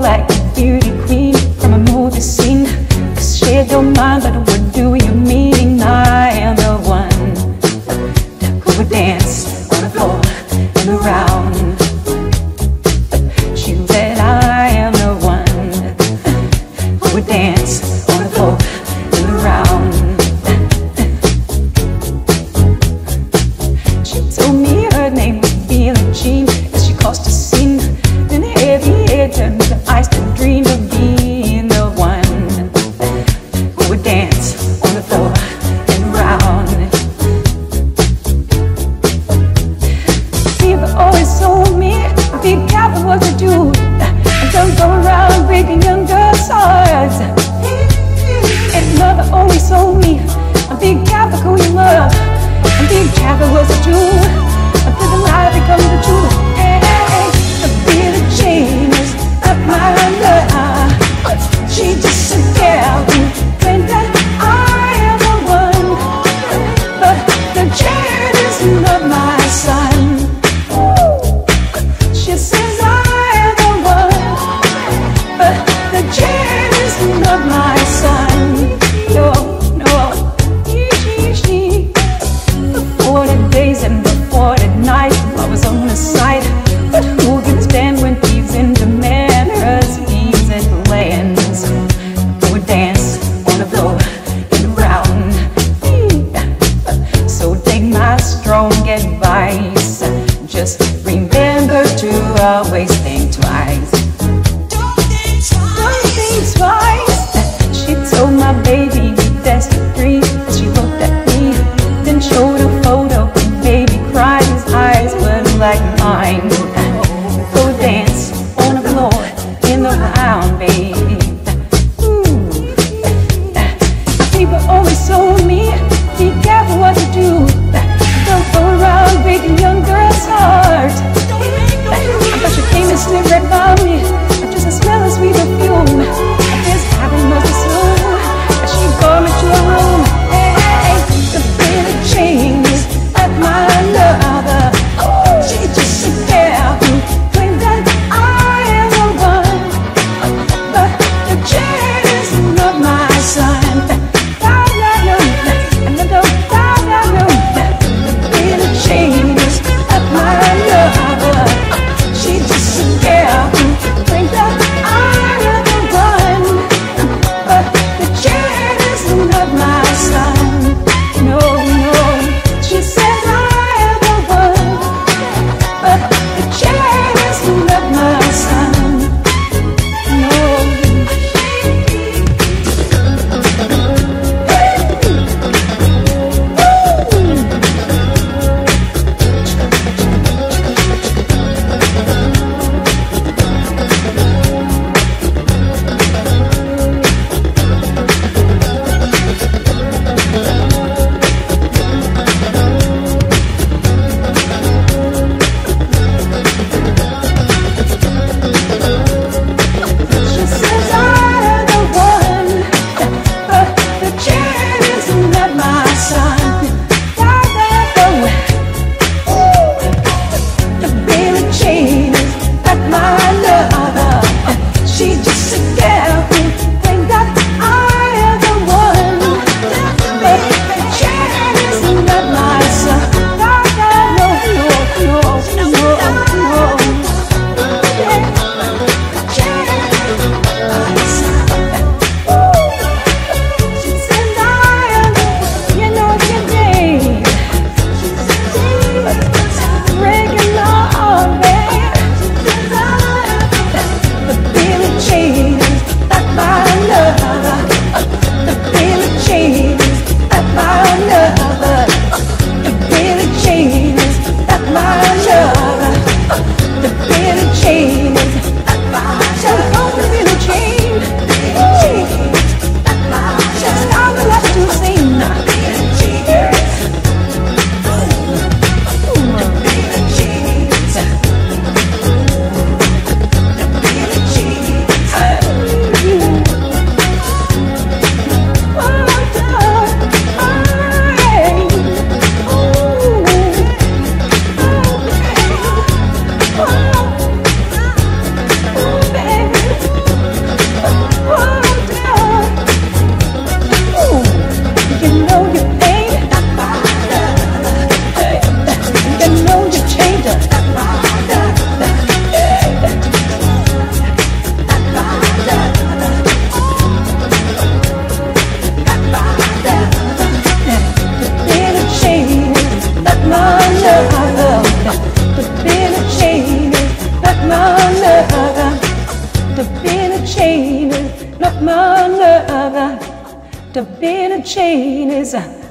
like a beauty queen from a movie scene. 'Cause she don't mind, but what do you mean? I am the one who would dance on the floor and around. She said I am the one who would dance on the floor and around. She told me her name was Billie Jean, as she caused a scene. Then heavy hair turned to ice and dreamed of being Look, my love, to be in a chain is